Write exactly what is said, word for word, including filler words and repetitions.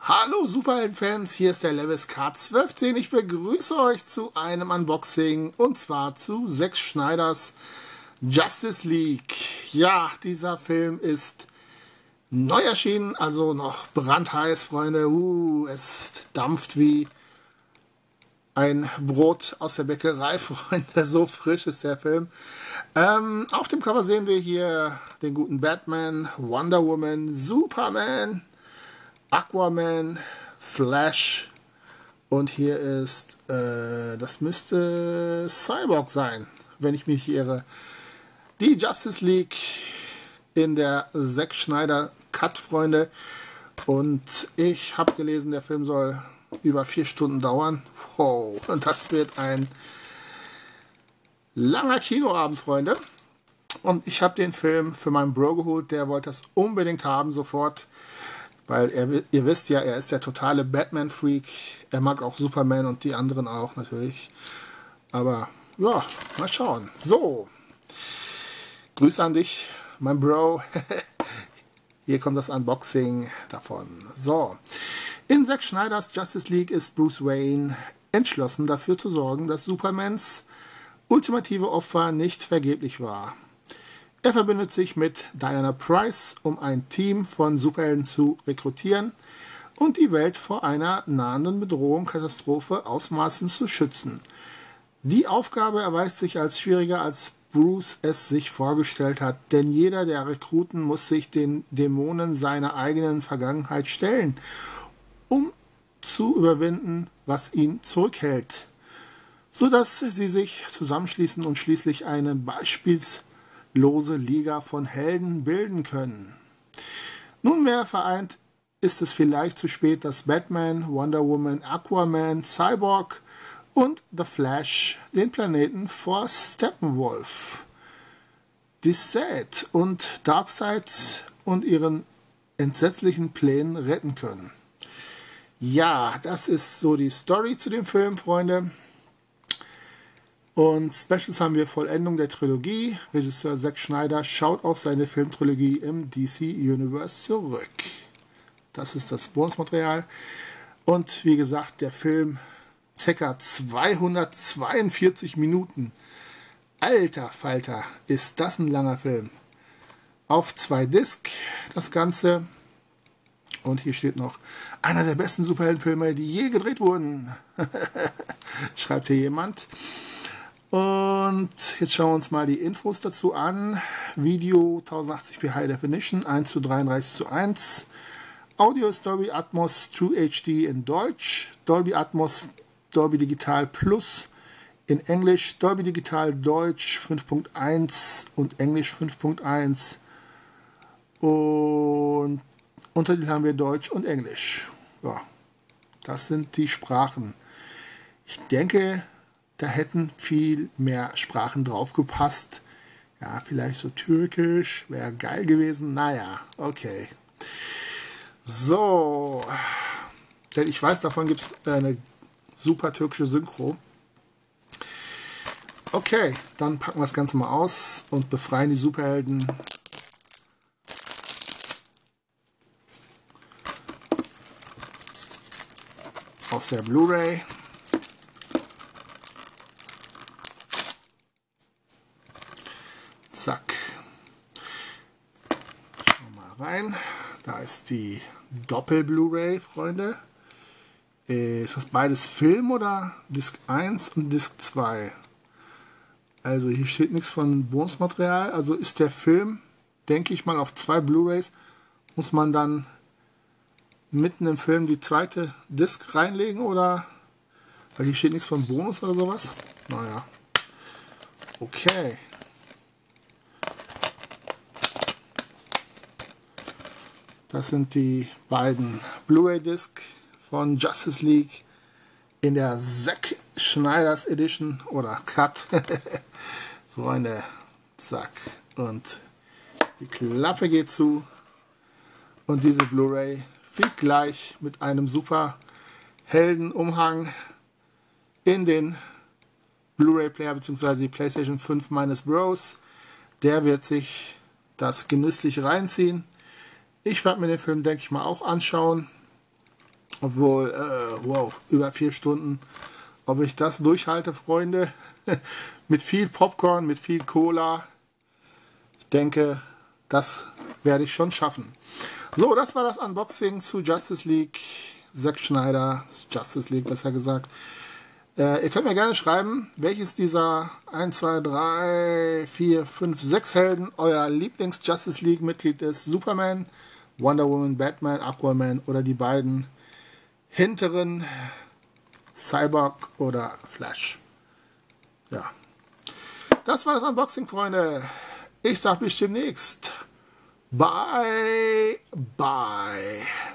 Hallo Superhelden-Fans, hier ist der Lewis K zwölf zehn. Ich begrüße euch zu einem Unboxing und zwar zu Zack Snyders Justice League. Ja, dieser Film ist neu erschienen, also noch brandheiß, Freunde. Uh, es dampft wie ein Brot aus der Bäckerei, Freunde. So frisch ist der Film. Ähm, auf dem Cover sehen wir hier den guten Batman, Wonder Woman, Superman, Aquaman, Flash und hier ist, äh, das müsste Cyborg sein, wenn ich mich irre. Die Justice League in der Zack Snyder Cut, Freunde. Und ich habe gelesen, der Film soll über vier Stunden dauern. Wow, und das wird ein langer Kinoabend, Freunde. Und ich habe den Film für meinen Bro geholt, der wollte das unbedingt haben, sofort. Weil er, ihr wisst ja, er ist der totale Batman-Freak. Er mag auch Superman und die anderen auch natürlich. Aber ja, mal schauen. So, Grüße an dich, mein Bro. Hier kommt das Unboxing davon. So, in Zack Snyders Justice League ist Bruce Wayne entschlossen, dafür zu sorgen, dass Supermans ultimative Opfer nicht vergeblich war. Er verbindet sich mit Diana Prince, um ein Team von Superhelden zu rekrutieren und die Welt vor einer nahenden Bedrohung, Katastrophe, Ausmaßen zu schützen. Die Aufgabe erweist sich als schwieriger, als Bruce es sich vorgestellt hat, denn jeder der Rekruten muss sich den Dämonen seiner eigenen Vergangenheit stellen, um zu überwinden, was ihn zurückhält, sodass sie sich zusammenschließen und schließlich eine beispielslose Liga von Helden bilden können. Nunmehr vereint ist es vielleicht zu spät, dass Batman, Wonder Woman, Aquaman, Cyborg und The Flash den Planeten vor Steppenwolf, Darkseid und Darkseid und ihren entsetzlichen Plänen retten können. Ja, das ist so die Story zu dem Film, Freunde. Und Specials haben wir Vollendung der Trilogie. Regisseur Zack Snyder schaut auf seine Filmtrilogie im D C Universe zurück. Das ist das Bonusmaterial. Und wie gesagt, der Film ca. zweihundertzweiundvierzig Minuten. Alter Falter, ist das ein langer Film. Auf zwei Disc das Ganze. Und hier steht noch, einer der besten Superheldenfilme, die je gedreht wurden. Schreibt hier jemand. Und jetzt schauen wir uns mal die Infos dazu an. Video tausendachtzig p High Definition, eins zu dreiunddreißig zu eins. Audio ist Dolby Atmos True H D in Deutsch. Dolby Atmos Dolby Digital Plus in Englisch. Dolby Digital Deutsch fünf Punkt eins und Englisch fünf Punkt eins. Und Untertitel haben wir Deutsch und Englisch. Ja, das sind die Sprachen. Ich denke, da hätten viel mehr Sprachen drauf gepasst. Ja, vielleicht so Türkisch wäre geil gewesen. Naja, okay. So, denn ich weiß, davon gibt es eine super türkische Synchro. Okay, dann packen wir das Ganze mal aus und befreien die Superhelden aus der Blu-ray. Zack. Schauen wir mal rein. Da ist die Doppel-Blu-ray, Freunde. Ist das beides Film oder Disc eins und Disc zwei? Also hier steht nichts von Bonusmaterial. Also ist der Film, denke ich mal, auf zwei Blu-rays. Muss man dann mitten im Film die zweite Disc reinlegen oder? Weil hier steht nichts von Bonus oder sowas. Naja. Okay. Das sind die beiden Blu-ray-Disc von Justice League in der Zack Snyders Edition oder Cut. Freunde, zack. Und die Klappe geht zu. Und diese Blu-ray fliegt gleich mit einem super Heldenumhang in den Blu-ray-Player bzw. die PlayStation fünf meines Bros. Der wird sich das genüsslich reinziehen. Ich werde mir den Film, denke ich mal, auch anschauen. Obwohl, äh, wow, über vier Stunden. Ob ich das durchhalte, Freunde, mit viel Popcorn, mit viel Cola. Ich denke, das werde ich schon schaffen. So, das war das Unboxing zu Justice League. Zack Snyder, Justice League besser gesagt. Äh, ihr könnt mir gerne schreiben, welches dieser eins, zwei, drei, vier, fünf, sechs Helden euer Lieblings-Justice League-Mitglied ist. Superman, Wonder Woman, Batman, Aquaman oder die beiden hinteren Cyborg oder Flash. Ja. Das war das Unboxing, Freunde. Ich sag bis demnächst. Bye, bye.